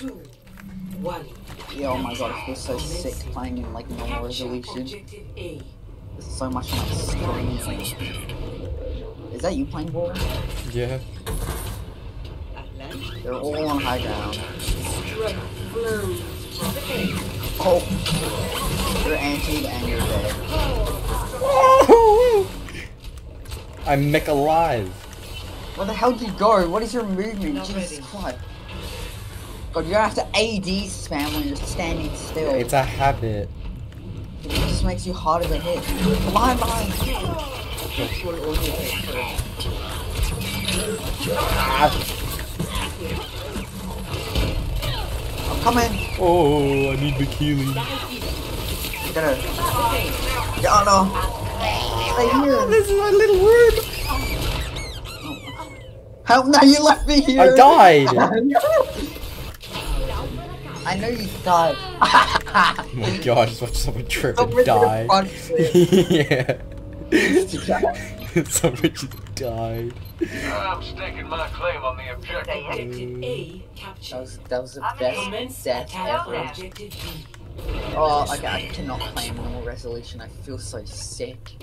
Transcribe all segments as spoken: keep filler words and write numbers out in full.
two, one. Yeah, oh my god, I feel so sick playing in like normal resolution. There's so much on my screen. Is that you playing ball? Yeah. They're all on high ground. Oh! You're anti and you're dead. I'm mech alive. Where the hell did you go? What is your movement? Jesus Christ. God, you're gonna have to A D spam when you're standing still. It's a habit. It just makes you harder to hit. Behind, behind! Ah. I'm coming! Oh, I need bikini. You gotta... Yeah, no! Stay here! This is my little room! How? No, you left me here! I died! I know you died. Oh my god, I just watched someone trip and die. Yeah. Someone just died. I'm staking my claim on the objective. Objective A captured. That was, that was the best death ever. Objective B. Oh, okay, I cannot play in normal resolution. I feel so sick.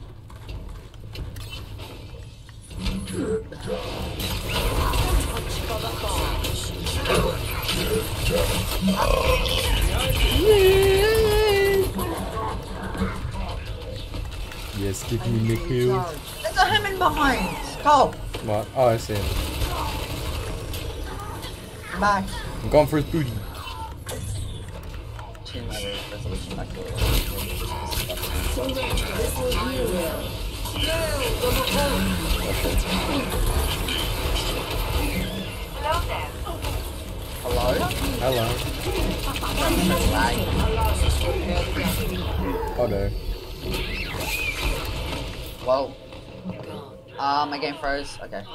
Yes, give me the kill. There's a Hammond behind! Go! What? Oh, I see him. Back. I'm going for his booty. Change my resolution back to Hello? Hello. Oh no. Whoa. Uh, my game froze. Okay.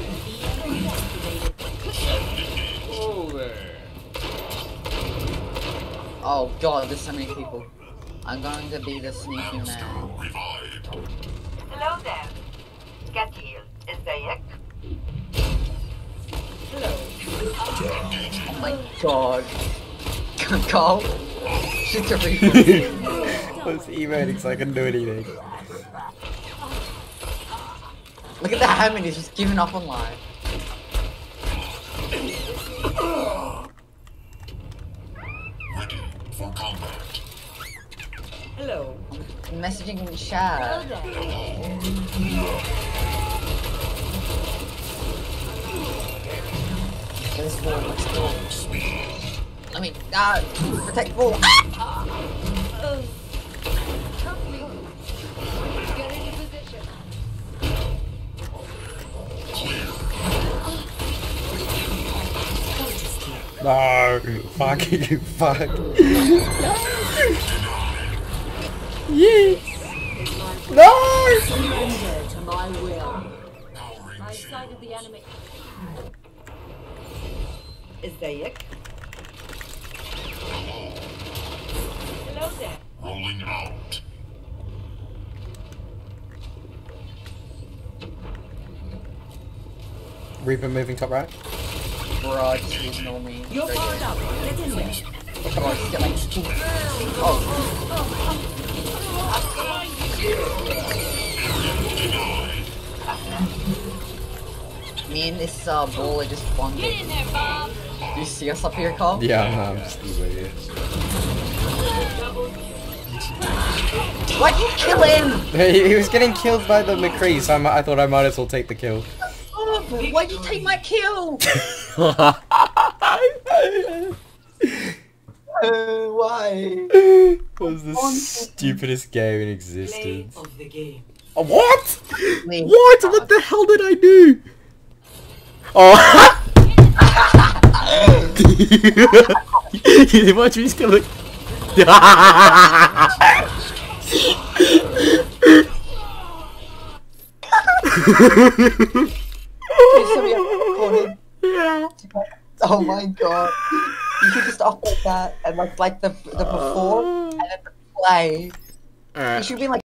Oh god, there's so many people. I'm going to be the sneaky man. Hello there. Katil, ازيك? Oh my god. Carl? Shit to replay. I was emoting so I couldn't do anything. Look at the Hammond, he's just giving up on life. Ready for combat. Hello. I'm messaging in the chat. Let's go, let's go. I mean, uh, protect ball. No, fuck you, fuck. Yes. No. Surrender to my will. I sighted the enemy. ازيك? Hello there. Rolling out. Reaper moving top right. Bro, just ignore me. You're powered up. Get in there. God, just get like two. Oh. Me and this uh, ball are just bonded. Get in there, Bob. Do you see us up here, Carl? Yeah, I'm just emoting. Why'd you kill him? He, he was getting killed by the McCree, so I, mi- I thought I might as well take the kill. Oh, why'd you take my kill? uh, why? It was the stupidest game in existence. Of the game. Oh, what? Wait. What? What the hell did I do? Oh! You watch me just gonna look. Yeah. Oh my god. You should just upload that and like like the the before and then the play. Alright. You should be like